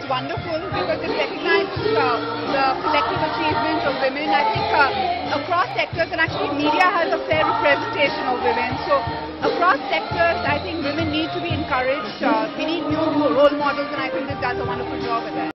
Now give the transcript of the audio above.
it's wonderful because it recognizes the collective achievements of women. I think across sectors, and actually media has a fair representation of women. So across sectors, I think women need to be encouraged. We need new role models, and I think this does a wonderful job at that.